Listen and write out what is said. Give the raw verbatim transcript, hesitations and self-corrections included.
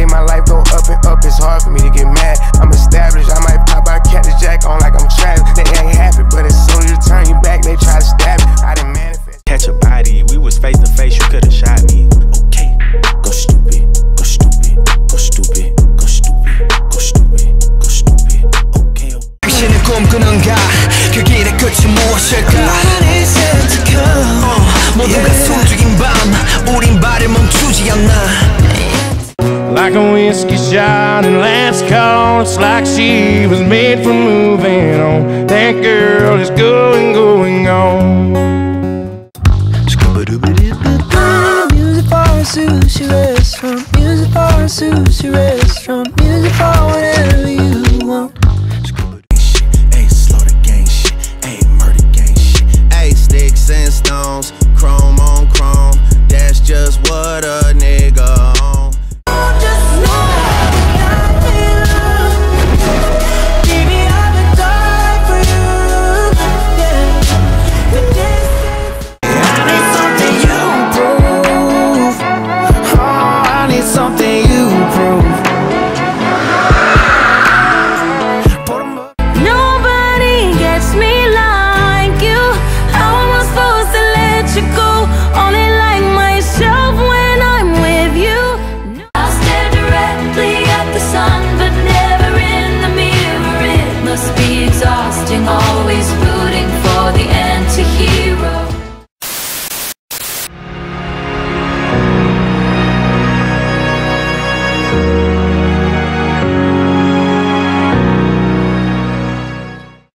day my life go up and up, it's hard for me to get mad. I'm established, I might pop out, catch the jack on like I'm trapped. They ain't happy, but as soon as you turn you back, they try to stab it. I didn't manifest. Catch a body, we was face to face, you could've shot me. Okay, go stupid, go stupid, go stupid, go stupid, go stupid, go stupid. Okay. 당신의 꿈꾸는가? 그 길의 끝이 무엇일까? 모두가 숨죽인 밤, 우린 발을 멈추지 않나. Like a whiskey shot and last call, it's like she was made for moving on. That girl is going, going on. Music for a sushi restaurant, music for a sushi restaurant, music for whatever you want. Ayy, slow the gang shit, ayy, murder gang shit. Ayy, sticks and stones, chrome on chrome, that's just what a nigga on. Something you